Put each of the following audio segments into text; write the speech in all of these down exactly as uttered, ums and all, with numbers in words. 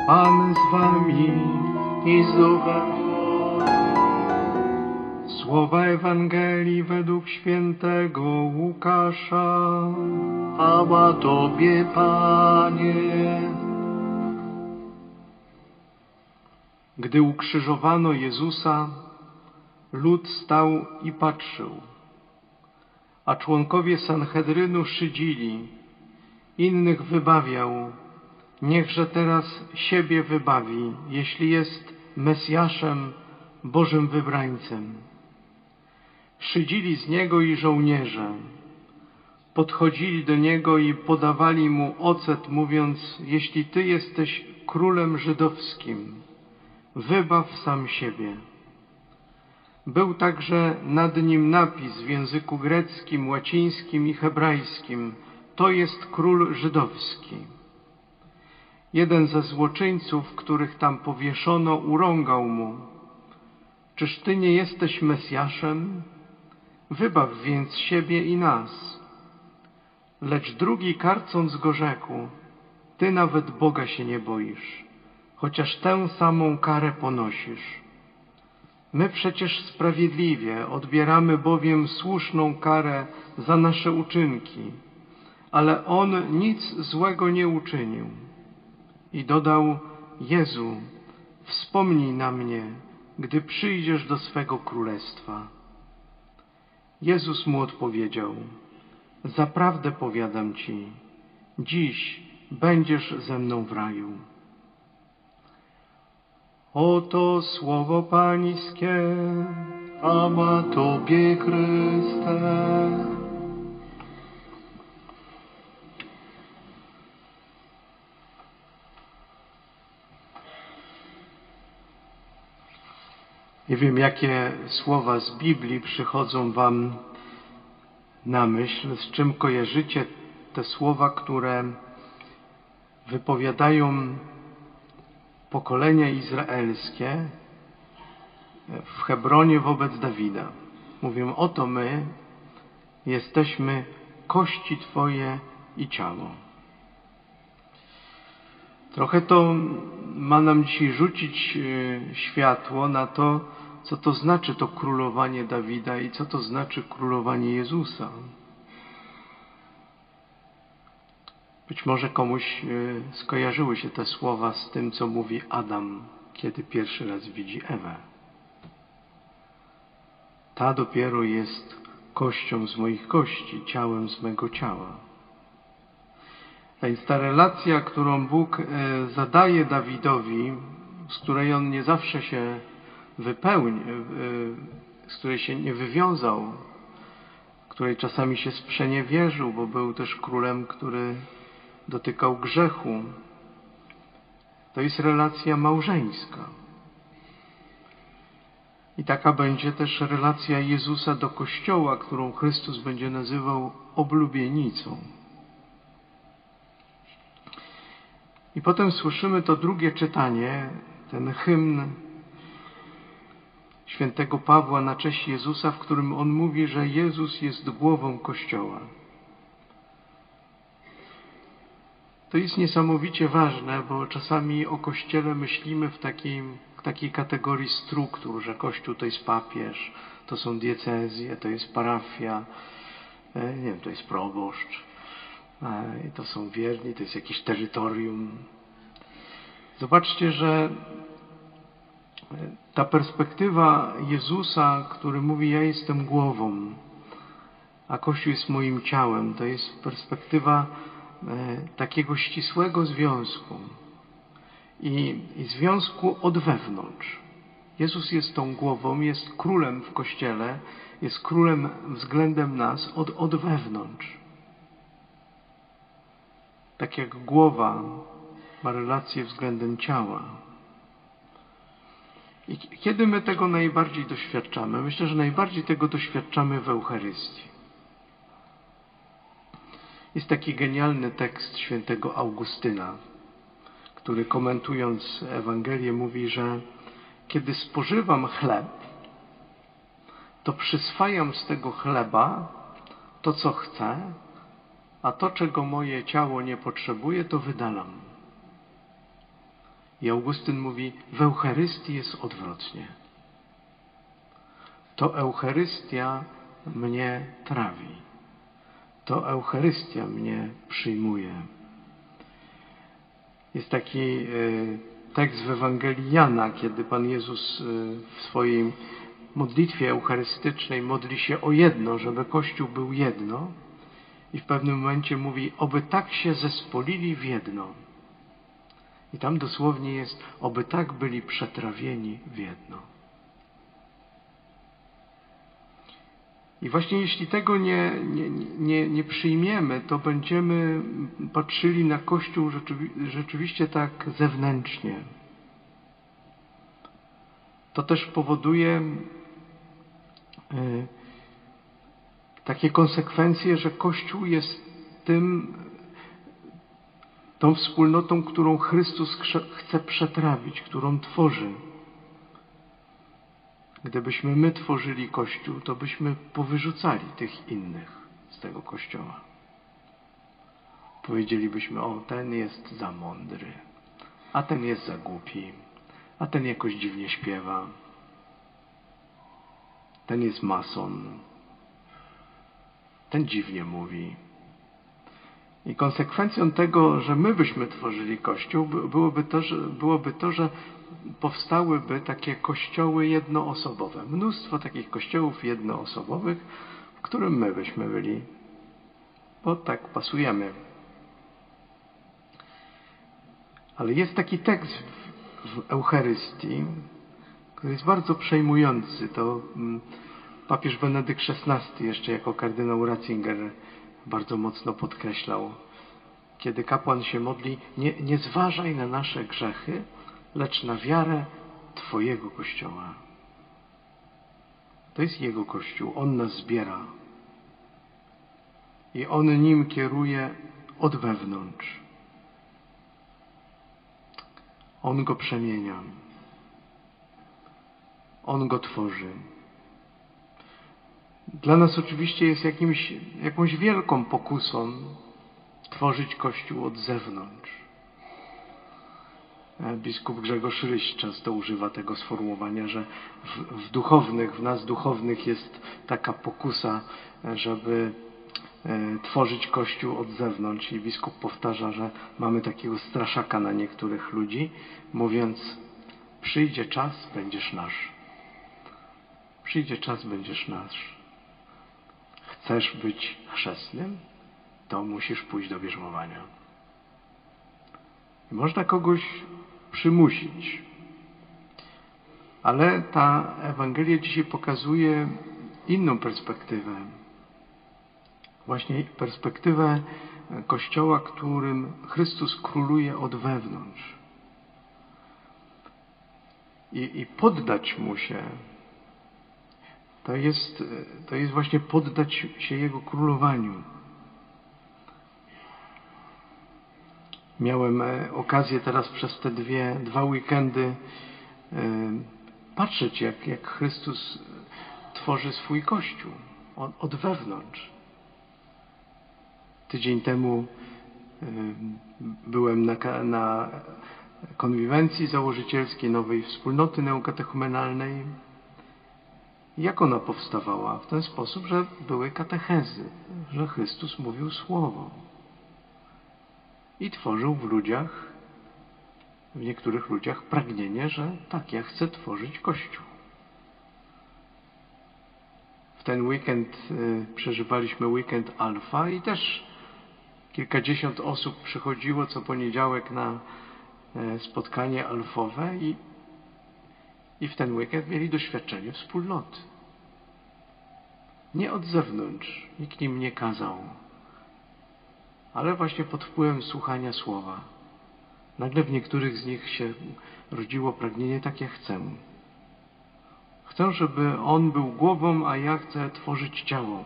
Pan z wami i z duchem. Słowa Ewangelii według świętego Łukasza. Chwała Tobie, Panie. Gdy ukrzyżowano Jezusa, lud stał i patrzył, a członkowie Sanhedrynu szydzili, innych wybawiał. Niechże teraz siebie wybawi, jeśli jest Mesjaszem, Bożym wybrańcem. Szydzili z Niego i żołnierze. Podchodzili do Niego i podawali Mu ocet, mówiąc: jeśli Ty jesteś królem żydowskim, wybaw sam siebie. Był także nad nim napis w języku greckim, łacińskim i hebrajskim: to jest król żydowski. Jeden ze złoczyńców, których tam powieszono, urągał mu: czyż Ty nie jesteś Mesjaszem? Wybaw więc siebie i nas. Lecz drugi, karcąc go, rzekł: Ty nawet Boga się nie boisz, chociaż tę samą karę ponosisz. My przecież sprawiedliwie odbieramy bowiem słuszną karę za nasze uczynki, ale on nic złego nie uczynił. I dodał: Jezu, wspomnij na mnie, gdy przyjdziesz do swego królestwa. Jezus mu odpowiedział: zaprawdę powiadam Ci, dziś będziesz ze mną w raju. Oto słowo Pańskie. Chwała Tobie, Chryste. Nie wiem, jakie słowa z Biblii przychodzą Wam na myśl, z czym kojarzycie te słowa, które wypowiadają pokolenia izraelskie w Hebronie wobec Dawida. Mówią: oto my jesteśmy kości Twoje i ciało. Trochę to ma nam dzisiaj rzucić światło na to, co to znaczy to królowanie Dawida i co to znaczy królowanie Jezusa. Być może komuś skojarzyły się te słowa z tym, co mówi Adam, kiedy pierwszy raz widzi Ewę. Ta dopiero jest kością z moich kości, ciałem z mego ciała. A więc ta relacja, którą Bóg zadaje Dawidowi, z której on nie zawsze się wypełni, z której się nie wywiązał, której czasami się sprzeniewierzył, bo był też królem, który dotykał grzechu. To jest relacja małżeńska. I taka będzie też relacja Jezusa do Kościoła, którą Chrystus będzie nazywał oblubienicą. I potem słyszymy to drugie czytanie, ten hymn świętego Pawła na cześć Jezusa, w którym on mówi, że Jezus jest głową Kościoła. To jest niesamowicie ważne, bo czasami o Kościele myślimy w takiej, w takiej kategorii struktur, że Kościół to jest papież, to są diecezje, to jest parafia, nie wiem, to jest proboszcz, to są wierni, to jest jakieś terytorium. Zobaczcie, że ta perspektywa Jezusa, który mówi: ja jestem głową, a Kościół jest moim ciałem, to jest perspektywa takiego ścisłego związku i, i związku od wewnątrz. Jezus jest tą głową, jest królem w Kościele, jest królem względem nas od, od wewnątrz. Tak jak głowa ma relację względem ciała. I kiedy my tego najbardziej doświadczamy? Myślę, że najbardziej tego doświadczamy w Eucharystii. Jest taki genialny tekst świętego Augustyna, który komentując Ewangelię mówi, że kiedy spożywam chleb, to przyswajam z tego chleba to, co chcę, a to, czego moje ciało nie potrzebuje, to wydalam. I Augustyn mówi, w Eucharystii jest odwrotnie. To Eucharystia mnie trawi. To Eucharystia mnie przyjmuje. Jest taki tekst w Ewangelii Jana, kiedy Pan Jezus w swojej modlitwie eucharystycznej modli się o jedno, żeby Kościół był jedno. I w pewnym momencie mówi, oby tak się zespolili w jedno. I tam dosłownie jest, oby tak byli przetrawieni w jedno. I właśnie jeśli tego nie, nie, nie, nie przyjmiemy, to będziemy patrzyli na Kościół rzeczywi rzeczywiście tak zewnętrznie. To też powoduje y, takie konsekwencje, że Kościół jest tym, tą wspólnotą, którą Chrystus chce przetrawić, którą tworzy. Gdybyśmy my tworzyli Kościół, to byśmy powyrzucali tych innych z tego Kościoła. Powiedzielibyśmy, o, ten jest za mądry, a ten jest za głupi, a ten jakoś dziwnie śpiewa, ten jest mason, ten dziwnie mówi. I konsekwencją tego, że my byśmy tworzyli Kościół, byłoby to, że, byłoby to, że powstałyby takie kościoły jednoosobowe. Mnóstwo takich kościołów jednoosobowych, w którym my byśmy byli, bo tak pasujemy. Ale jest taki tekst w, w Eucharystii, który jest bardzo przejmujący. To mm, papież Benedykt szesnasty jeszcze jako kardynał Ratzinger bardzo mocno podkreślał. Kiedy kapłan się modli, nie, nie zważaj na nasze grzechy, lecz na wiarę Twojego Kościoła. To jest Jego Kościół. On nas zbiera. I On nim kieruje od wewnątrz. On go przemienia. On go tworzy. Dla nas oczywiście jest jakimś, jakąś wielką pokusą tworzyć Kościół od zewnątrz. Biskup Grzegorz Ryś często używa tego sformułowania, że w, w duchownych, w nas duchownych jest taka pokusa, żeby e, tworzyć Kościół od zewnątrz. I biskup powtarza, że mamy takiego straszaka na niektórych ludzi, mówiąc, przyjdzie czas, będziesz nasz. Przyjdzie czas, będziesz nasz. Chcesz być chrzestnym? To musisz pójść do bierzmowania. I można kogoś przymusić. Ale ta Ewangelia dzisiaj pokazuje inną perspektywę. Właśnie perspektywę Kościoła, którym Chrystus króluje od wewnątrz. I, i poddać Mu się, to jest, to jest właśnie poddać się Jego królowaniu. Miałem okazję teraz przez te dwie, dwa weekendy patrzeć, jak, jak Chrystus tworzy swój Kościół od, od wewnątrz. Tydzień temu byłem na, na konwiwencji założycielskiej nowej wspólnoty neokatechumenalnej. Jak ona powstawała? W ten sposób, że były katechezy, że Chrystus mówił słowo. I tworzył w ludziach, w niektórych ludziach pragnienie, że tak, ja chcę tworzyć Kościół. W ten weekend y, przeżywaliśmy weekend Alfa i też kilkadziesiąt osób przychodziło co poniedziałek na y, spotkanie alfowe i, i w ten weekend mieli doświadczenie wspólnoty. Nie od zewnątrz, nikt im nie kazał. Ale właśnie pod wpływem słuchania słowa. Nagle w niektórych z nich się rodziło pragnienie, tak jak chcę. Chcę, żeby On był głową, a ja chcę tworzyć ciało.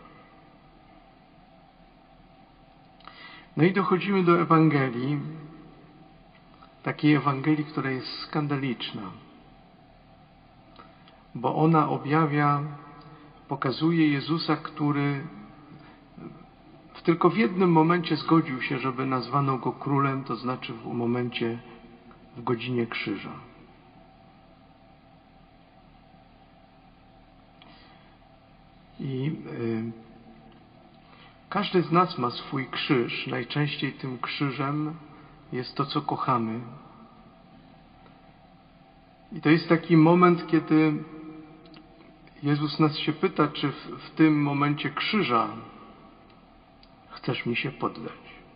No i dochodzimy do Ewangelii, takiej Ewangelii, która jest skandaliczna. Bo ona objawia, pokazuje Jezusa, który tylko w jednym momencie zgodził się, żeby nazwano Go królem, to znaczy w momencie w godzinie krzyża. I y, każdy z nas ma swój krzyż. Najczęściej tym krzyżem jest to, co kochamy. I to jest taki moment, kiedy Jezus nas się pyta, czy w, w tym momencie krzyża chcesz mi się poddać.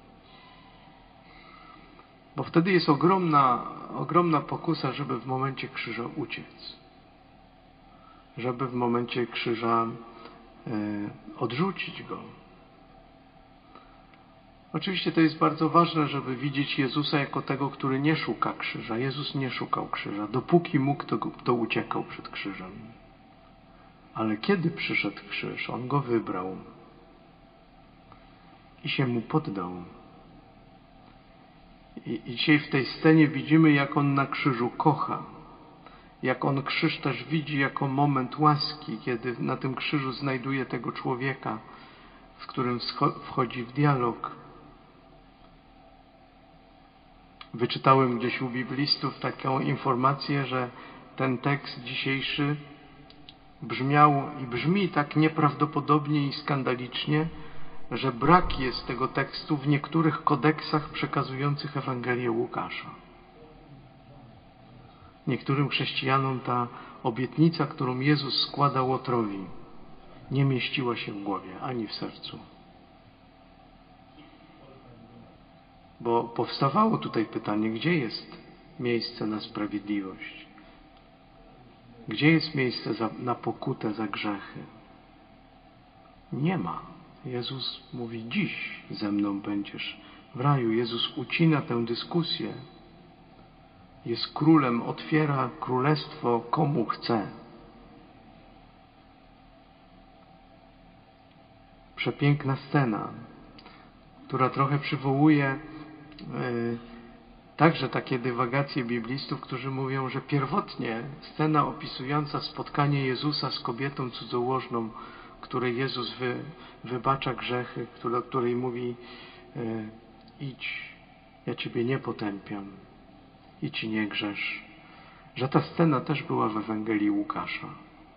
Bo wtedy jest ogromna, ogromna pokusa, żeby w momencie krzyża uciec. Żeby w momencie krzyża e, odrzucić go. Oczywiście to jest bardzo ważne, żeby widzieć Jezusa jako tego, który nie szuka krzyża. Jezus nie szukał krzyża. Dopóki mógł, to, to uciekał przed krzyżem. Ale kiedy przyszedł krzyż, On go wybrał i się mu poddał. I, i dzisiaj w tej scenie widzimy, jak On na krzyżu kocha. Jak On krzyż też widzi jako moment łaski, kiedy na tym krzyżu znajduje tego człowieka, z którym wchodzi w dialog. Wyczytałem gdzieś u biblistów taką informację, że ten tekst dzisiejszy brzmiał i brzmi tak nieprawdopodobnie i skandalicznie, że brak jest tego tekstu w niektórych kodeksach przekazujących Ewangelię Łukasza. Niektórym chrześcijanom ta obietnica, którą Jezus składał Łotrowi, nie mieściła się w głowie ani w sercu. Bo powstawało tutaj pytanie, gdzie jest miejsce na sprawiedliwość? Gdzie jest miejsce za, na pokutę za grzechy? Nie ma. Jezus mówi, dziś ze mną będziesz w raju. Jezus ucina tę dyskusję. Jest królem, otwiera królestwo komu chce. Przepiękna scena, która trochę przywołuje yy, także takie dywagacje biblistów, którzy mówią, że pierwotnie scena opisująca spotkanie Jezusa z kobietą cudzołożną, której Jezus wy, wybacza grzechy, który, której mówi yy, idź, ja Ciebie nie potępiam, idź i nie grzesz, że ta scena też była w Ewangelii Łukasza.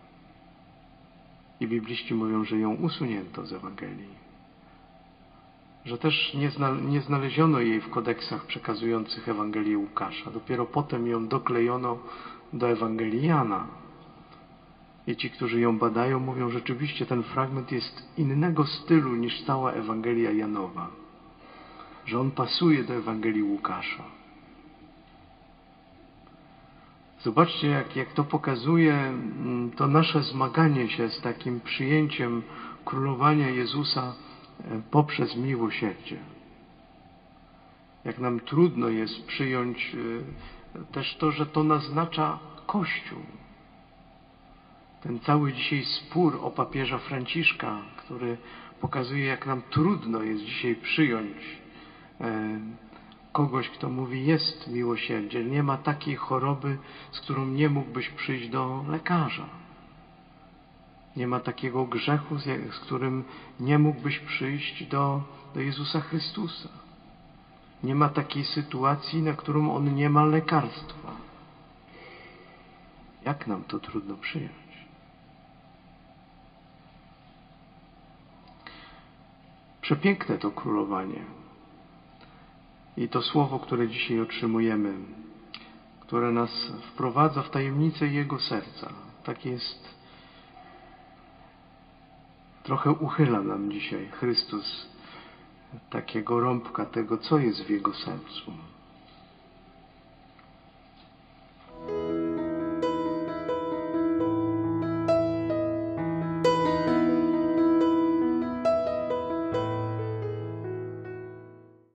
I bibliści mówią, że ją usunięto z Ewangelii. Że też nie, zna, nie znaleziono jej w kodeksach przekazujących Ewangelię Łukasza. Dopiero potem ją doklejono do Ewangelii Jana. I ci, którzy ją badają, mówią, że rzeczywiście ten fragment jest innego stylu niż cała Ewangelia Janowa. Że on pasuje do Ewangelii Łukasza. Zobaczcie, jak, jak to pokazuje to nasze zmaganie się z takim przyjęciem królowania Jezusa poprzez miłosierdzie. Jak nam trudno jest przyjąć też to, że to naznacza Kościół. Ten cały dzisiaj spór o papieża Franciszka, który pokazuje, jak nam trudno jest dzisiaj przyjąć kogoś, kto mówi, jest miłosierdzie. Nie ma takiej choroby, z którą nie mógłbyś przyjść do lekarza. Nie ma takiego grzechu, z którym nie mógłbyś przyjść do, do Jezusa Chrystusa. Nie ma takiej sytuacji, na którą On nie ma lekarstwa. Jak nam to trudno przyjąć? Przepiękne to królowanie. I to słowo, które dzisiaj otrzymujemy, które nas wprowadza w tajemnicę Jego serca. Tak jest, trochę uchyla nam dzisiaj Chrystus takiego rąbka tego, co jest w Jego sercu.